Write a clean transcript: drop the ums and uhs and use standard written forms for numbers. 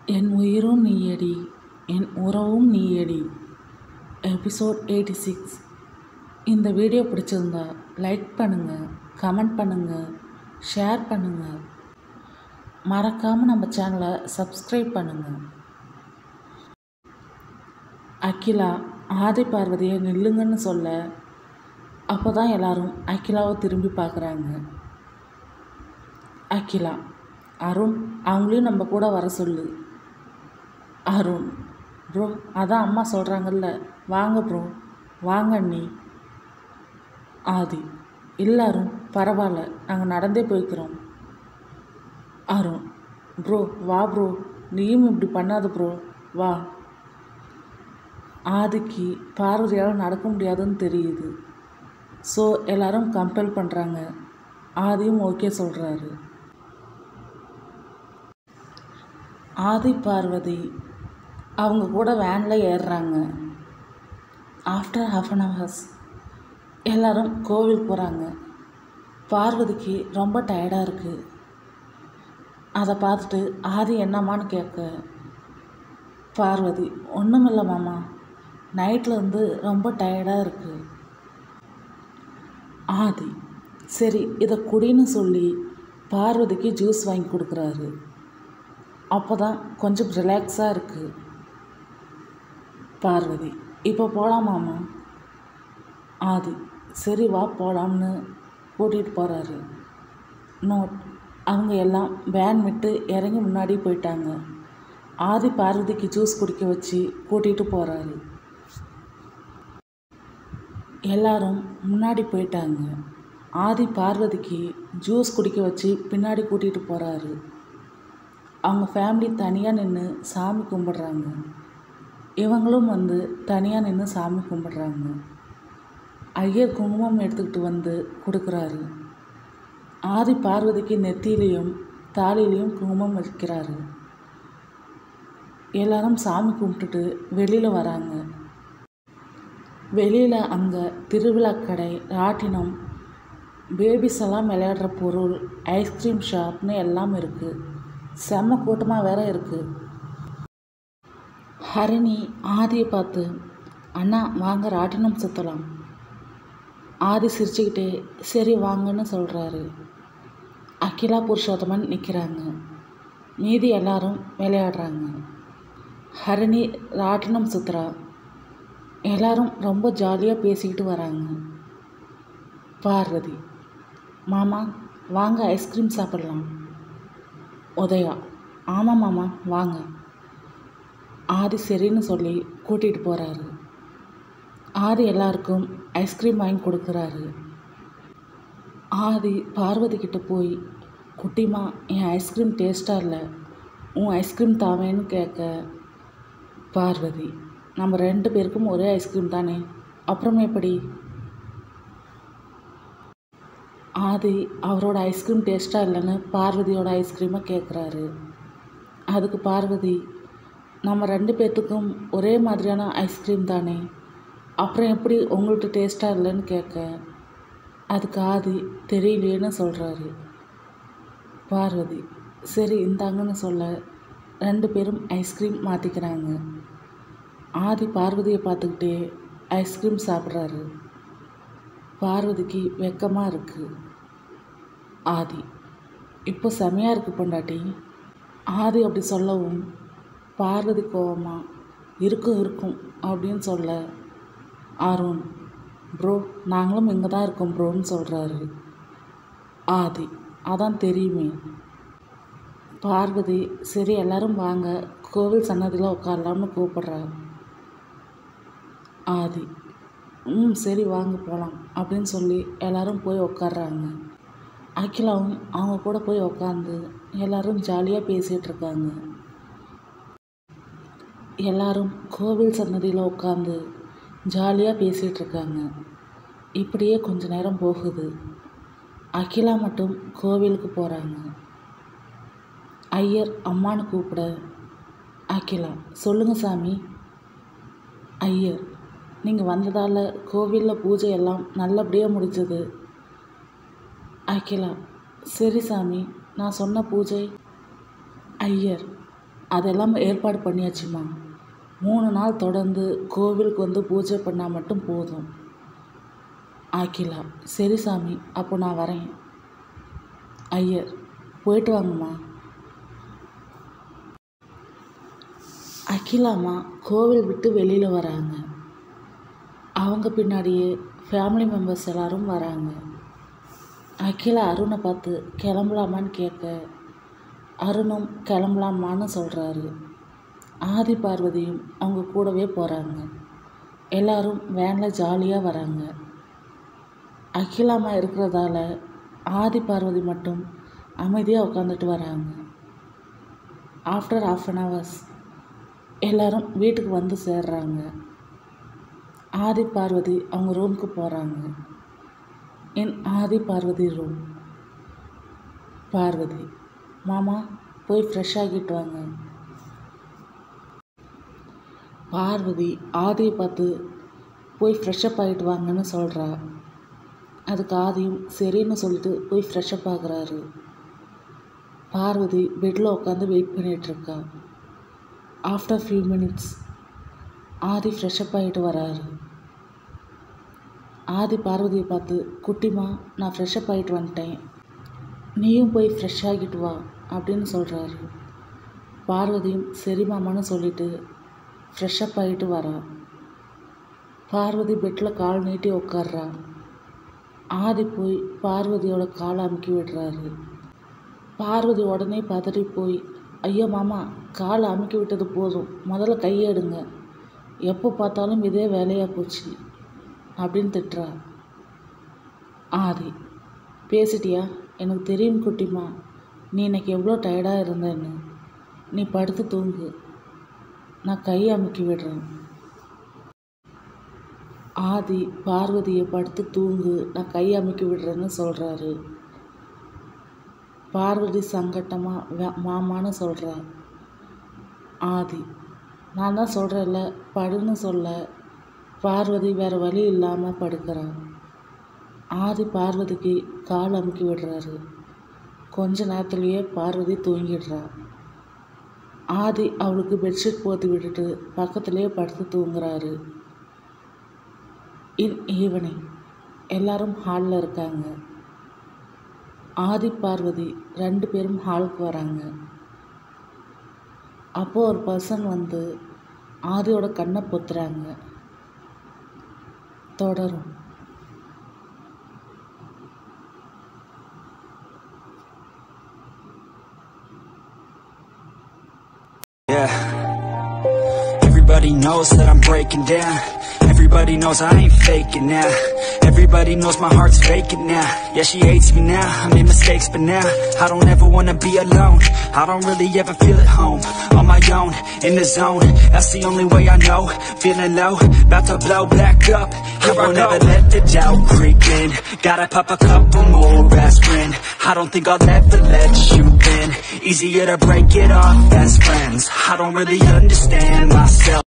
என் உயிரும் நீயடி, என் உறவும் நீயடி. எபிசோட் 86. இந்த வீடியோ பிடிச்சிருந்தா லைக் பண்ணுங்கள், கமெண்ட் பண்ணுங்கள், ஷேர் பண்ணுங்கள். மறக்காமல் நம்ம சேனலை சப்ஸ்கிரைப் பண்ணுங்கள். அகிலா ஆதி பார்வதியை நில்லுங்கன்னு சொல்ல, அப்போ தான் எல்லாரும் அகிலாவை திரும்பி பார்க்குறாங்க. அகிலா, அருண் அவங்களையும் நம்ம கூட வர சொல்லு. அருண், ப்ரோ அதான் அம்மா சொல்கிறாங்கல்ல, வாங்க ப்ரோ, வாங்க அண்ணி. ஆதி, இல்லை அருண் பரவாயில்ல, நாங்கள் நடந்தே போய்க்கிறோம். அருண், ப்ரோ வா ப்ரோ, நீயும் இப்படி பண்ணாத ப்ரோ, வா. ஆதிக்கு பார்வதியால் நடக்க முடியாதுன்னு தெரியுது. ஸோ எல்லாரும் கம்பல் பண்ணுறாங்க. ஆதியும் ஓகே சொல்கிறாரு. ஆதி பார்வதி அவங்க கூட வேனில் ஏறுறாங்க. ஆஃப்டர் ½ அன் ஹவர்ஸ் எல்லோரும் கோவில் போகிறாங்க. பார்வதிக்கு ரொம்ப டயர்டாக இருக்குது. அதை பார்த்துட்டு ஆதி என்னம்மான்னு கேட்க, பார்வதி ஒன்றுமில்லை மாமா, நைட்டில் வந்து ரொம்ப டயர்டாக இருக்குது. ஆதி, சரி இதை குடின்னு சொல்லி பார்வதிக்கு ஜூஸ் வாங்கி கொடுக்குறாரு. அப்போ தான் கொஞ்சம் ரிலாக்ஸாக இருக்குது. பார்வதி, இப்போ போகலாமாம்மா? ஆதி, சரி வா போகலாம்னு கூட்டிகிட்டு போகிறாரு. நோட், அவங்க எல்லாம் வேன் விட்டு இறங்கி முன்னாடி போயிட்டாங்க. ஆதி பார்வதிக்கு ஜூஸ் குடிக்க வச்சு கூட்டிகிட்டு போகிறாரு. எல்லாரும் முன்னாடி போயிட்டாங்க. ஆதி பார்வதிக்கு ஜூஸ் குடிக்க வச்சு பின்னாடி கூட்டிகிட்டு போகிறாரு. அவங்க ஃபேமிலி தனியாக நின்று சாமி கும்பிட்றாங்க. இவங்களும் வந்து தனியாக நின்று சாமி கும்பிட்றாங்க. ஐயர் குங்குமம் எடுத்துக்கிட்டு வந்து கொடுக்குறாரு. ஆதி பார்வதிக்கு நெத்தியிலையும் தாலிலையும் குங்குமம் வைக்கிறாரு. எல்லாரும் சாமி கும்பிட்டுட்டு வெளியில் வராங்க. வெளியில் அங்கே திருவிழா கடை, ராட்டினம், பேபிஸ் எல்லாம் விளையாடுற பொருள், ஐஸ்கிரீம் ஷாப்னு எல்லாம் இருக்குது. செம்ம கூட்டமாக வேற இருக்குது. ஹரிணி ஆதியை பார்த்து, அண்ணா வாங்க ராட்டினம் சுற்றலாம். ஆதி சிரிச்சுக்கிட்டே சரி வாங்கன்னு சொல்கிறாரு. அகிலா புருஷோத்தமன் நிற்கிறாங்க. மீதி எல்லாரும் விளையாடுறாங்க. ஹரிணி ராட்டினம் சுற்றுறா. எல்லாரும் ரொம்ப ஜாலியாக பேசிக்கிட்டு வராங்க. பார்வதி, மாமா வாங்க ஐஸ்கிரீம் சாப்பிடலாம். உதயா, ஆமாம் மாமா வாங்க. ஆதி சரின்னு சொல்லி கூட்டிகிட்டு போகிறாரு. ஆதி எல்லாருக்கும் ஐஸ்கிரீம் வாங்கி கொடுக்குறாரு. ஆதி பார்வதி கிட்ட போய், குட்டிமா என் ஐஸ்கிரீம் டேஸ்ட்டாக இல்லை, உன் ஐஸ்கிரீம் தாவேன்னு கேட்க, பார்வதி, நம்ம 2 பேருக்கும் ஒரே ஐஸ்கிரீம் தானே, அப்புறம் எப்படி? ஆதி அவரோட ஐஸ்கிரீம் டேஸ்ட்டாக இல்லைன்னு பார்வதியோட ஐஸ்கிரீமை கேட்குறாரு. அதுக்கு பார்வதி, நம்ம 2 பேர்த்துக்கும் ஒரே மாதிரியான ஐஸ்கிரீம் தானே, அப்புறம் எப்படி உங்களுக்கு டேஸ்ட்டாக இல்லைன்னு கேட்க, அதுக்கு ஆதி தெரியலையேன்னு சொல்கிறாரு. பார்வதி, சரி இந்தாங்கன்னு சொல்ல 2 பேரும் ஐஸ்கிரீம் மாற்றிக்கிறாங்க. ஆதி பார்வதியை பார்த்துக்கிட்டே ஐஸ்கிரீம் சாப்பிட்றாரு. பார்வதிக்கு வெக்கமாக இருக்குது. ஆதி, இப்போ செமையாக இருக்குது பொண்டாட்டி. ஆதி அப்படி சொல்லவும் பார்வதி கோவமா, இருக்கும் அப்படின்னு சொல்ல, அருண், ப்ரோ நாங்களும் இங்கே தான் இருக்கோம் ப்ரோன்னு சொல்கிறாரு. ஆதி, அதான் தெரியுமே. பார்வதி, சரி எல்லாரும் வாங்க கோவில் சன்னதியில் உட்காரலாம்னு கூப்பிட்றா. ஆதி, சரி வாங்க போகலாம் அப்படின்னு சொல்லி எல்லாரும் போய் உட்கார்றாங்க. அகிலாவும் அவங்க கூட போய் உட்காந்து எல்லாரும் ஜாலியாக பேசிகிட்டு இருக்காங்க. எல்லாரும் கோவில் சன்னதியில் உட்காந்து ஜாலியாக பேசிகிட்டு இருக்காங்க. இப்படியே கொஞ்ச நேரம் போகுது. அகிலா மட்டும் கோவிலுக்கு போகிறாங்க. ஐயர் அம்மானு கூப்பிட, அகிலா, சொல்லுங்கள் சாமி. ஐயர், நீங்கள் வந்ததால் கோவிலில் பூஜை எல்லாம் நல்லபடியாக முடிஞ்சது. அகிலா, சரி சாமி, நான் சொன்ன பூஜை. ஐயர், அதெல்லாம் ஏற்பாடு பண்ணியாச்சுமா. 3 நாள் தொடர்ந்து கோவிலுக்கு வந்து பூஜை பண்ணால் மட்டும் போதும். அகிலா: சரி சாமி, அப்போ நான் வரேன். ஐயர்: போயிட்டு வாங்கம்மா. அகிலாம்மா கோவில் விட்டு வெளியில் வராங்க. அவங்க பின்னாடியே ஃபேமிலி மெம்பர்ஸ் எல்லாரும் வராங்க. அகிலா அருணை பார்த்து கிளம்பலாமான்னு கேட்க அருணும் கிளம்பலாமான்னு சொல்கிறாரு. ஆதி பார்வதியும் அவங்க கூடவே போகிறாங்க. எல்லாரும் வேனில் ஜாலியாக வராங்க. அகிலாம்மா இருக்கிறதால ஆதி பார்வதி மட்டும் அமைதியாக உட்காந்துட்டு வராங்க. ஆஃப்டர் 1/2 hours எல்லாரும் வீட்டுக்கு வந்து சேர்றாங்க. ஆதி பார்வதி அவங்க ரூமுக்கு போகிறாங்க. என் ஆதி பார்வதி ரூம். பார்வதி: மாமா, போய் ஃப்ரெஷ் ஆகிட்டு வாங்க. பார்வதி ஆதியை பார்த்து போய் ஃப்ரெஷ்அப் ஆகிட்டு வாங்கன்னு சொல்கிறா. அதுக்கு ஆதியும் சரின்னு சொல்லிட்டு போய் ஃப்ரெஷ்அப் ஆகுறாரு. பார்வதி பெட்டில் உட்காந்து வெயிட் பண்ணிகிட்ருக்கா. After few minutes Aadhi fresh up ஆகிட்டு வராரு. ஆதி பார்வதியை பார்த்து, குட்டிமா, நான் ஃப்ரெஷ்அப் ஆகிட்டு வந்துட்டேன், நீயும் போய் ஃப்ரெஷ் ஆகிட்டு வா அப்படின்னு சொல்கிறாரு. பார்வதியும் சரி மாமான்னு சொல்லிட்டு ஃப்ரெஷ்அப் ஆகிட்டு வரா. பார்வதி பெட்டில் கால் நீட்டி உட்கார்றா. ஆதி போய் பார்வதியோட காலை அமுக்கி விடுறாரு. பார்வதி உடனே பதறி போய், ஐயோ மாமா, காலை அமுக்கி விட்டது போதும், முதல்ல கையை எடுங்க, எப்போ பார்த்தாலும் இதே வேலையாக போச்சு அப்படின்னு திட்டுறா. ஆதி: பேசிட்டியா? எனக்கு தெரியும் குட்டிமா, நீ இன்னைக்கு எவ்வளோ டயர்டாக இருந்தேன்னு. நீ படுத்து தூங்கு, நான் கையை அமுக்கி விடுறேன். ஆதி பார்வதியை படுத்து தூங்கு, நான் கையை அமுக்கி விடுறேன்னு சொல்கிறாரு. பார்வதி சங்கட்டமாக மாமான்னு சொல்கிறா. ஆதி: நான் தான் சொல்கிறேன்ல, படுன்னு சொல்ல பார்வதி வேறு வழி இல்லாமல் படுக்கிறான். ஆதி பார்வதிக்கு கால் அமுக்கி விடுறாரு. கொஞ்ச நேரத்துலேயே பார்வதி தூங்கிடுறா. ஆதி அவளுக்கு பெட்ஷீட் போத்தி விட்டுட்டு பக்கத்துலேயே படுத்து தூங்குறாரு. இன் ஈவினிங் எல்லாரும் ஹாலில் இருக்காங்க. ஆதி பார்வதி 2 பேரும் ஹாலுக்கு வராங்க. அப்போது ஒரு பர்சன் வந்து ஆதியோட கண்ணை பொத்துறாங்க. தொடரும். Yeah, everybody knows that I'm breaking down. Everybody knows I ain't faking now. Everybody knows my heart's faking now. Yeah, she hates me now, I made mistakes but now I don't ever wanna be alone. I don't really ever feel at home. On my own, in the zone, that's the only way I know. Feeling low, about to blow back up. I won't ever let the doubt creep in. Gotta pop a couple more aspirin. I don't think I'll ever let you in. Easier to break it off best friends. I don't really understand myself.